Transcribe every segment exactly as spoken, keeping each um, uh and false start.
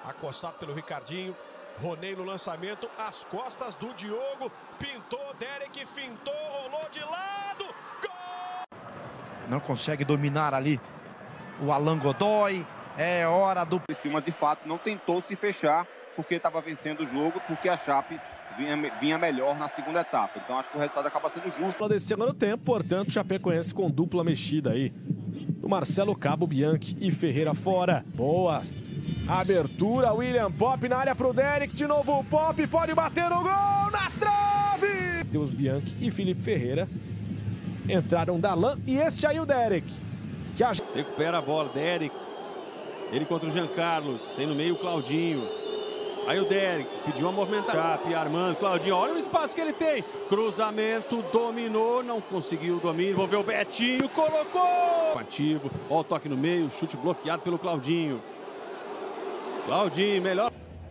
Acossado pelo Ricardinho. Ronei no lançamento, as costas do Diogo. Pintou, Derek fintou, rolou de lado. Gol! Não consegue dominar ali o Alan Godoy. É hora do... Criciúma, de fato, não tentou se fechar porque estava vencendo o jogo, porque a Chape vinha, vinha melhor na segunda etapa. Então acho que o resultado acaba sendo justo. Desse segundo tempo, portanto, Chapecoense com dupla mexida aí. O Marcelo Cabo, Bianchi e Ferreira fora. Boa abertura, William Pop na área pro Derek. De novo o Pop, pode bater o gol na trave! Deus Bianchi e Felipe Ferreira entraram Darlan e este aí o Derek. Que a... Recupera a bola, Derek. Ele contra o Jean Carlos. Tem no meio o Claudinho. Aí o Derek pediu uma movimentação. Chape armando. Claudinho, olha o espaço que ele tem. Cruzamento, dominou. Não conseguiu o domínio. Envolveu o Betinho. Colocou. Ativo. Olha o toque no meio. Chute bloqueado pelo Claudinho. Claudinho, melhor.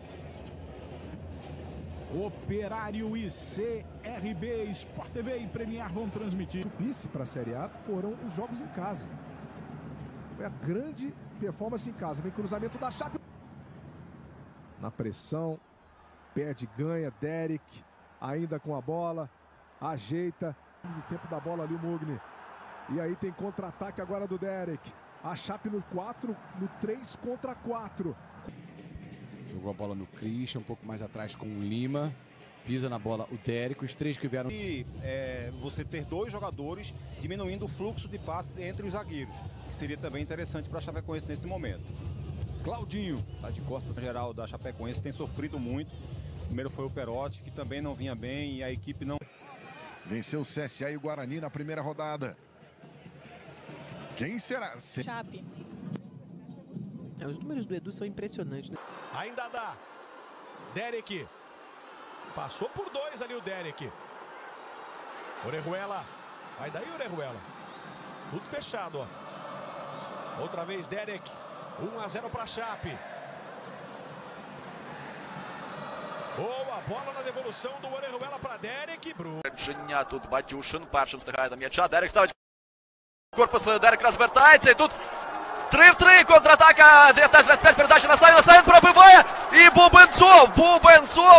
Operário e C R B, Sport T V e Premier vão transmitir. O vice para a Série A foram os jogos em casa. Foi a grande performance em casa. Vem cruzamento da Chape. Na pressão. Perde, ganha. Derek ainda com a bola. Ajeita. No tempo da bola ali o Mugni. E aí tem contra-ataque agora do Derek. A Chape no quatro, no três contra quatro. Jogou a bola no Christian, um pouco mais atrás com o Lima. Pisa na bola o Derek, os três que vieram. E é, você ter dois jogadores diminuindo o fluxo de passes entre os zagueiros, que seria também interessante para a Chapecoense nesse momento. Claudinho, tá de costas geral da Chapecoense, tem sofrido muito. Primeiro foi o Perotti, que também não vinha bem e a equipe não... Venceu o C S A e o Guarani na primeira rodada. Quem será? Chape. É, os números do Edu são impressionantes, né? Ainda dá. Derek. Passou por dois ali o Derek. Orejuela. Vai daí, Orejuela. Tudo fechado, ó. Outra vez Derek. um a zero para Chape. Boa bola на devolução do Orejuela para Derek. Bruno. Женя тут Батюшин першим встигає до м'яча. Дерек ставить корпус, Дерек розвертається і тут три в три, контратака, дев'ятнадцять двадцять п'ять, передача на Савіна, Савін пробиває і Бубенцов, Бубенцов.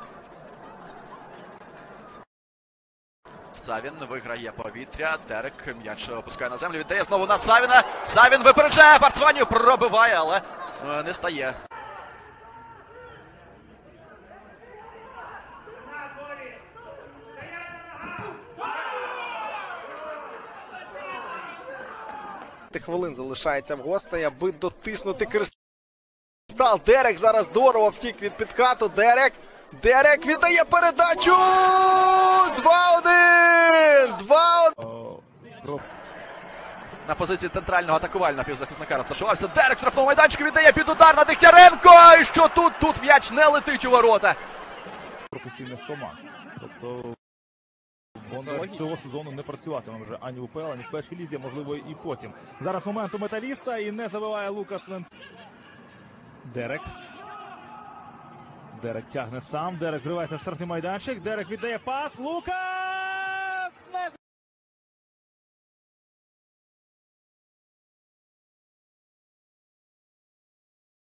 Савін виграє повітря, Дерек м'яч опускає на землю, віддає знову на Савіна. Савін випереджає, Барцванів пробиває, але не стає. Хвилин залишається в гостей, аби дотиснути Кристал. Дерек зараз здорово втік від підкату. Дерек. Дерек віддає передачу. два один. два один. На позиції центрального атакувального півзахисника розташувався. Дерек в штрафному майданчику віддає під удар на Дегтяренко. І що тут? Тут м'яч не летить у ворота. Професійних команд. Тобто Бондар цього сезону не працюватиме вже ані в УПЛ, ані в першій лізі, можливо і потім. Зараз момент у Металіста і не забиває Лукас Лен. Дерек. Дерек тягне сам, Дерек вривається в штрафний майданчик, Дерек віддає пас, Лукас!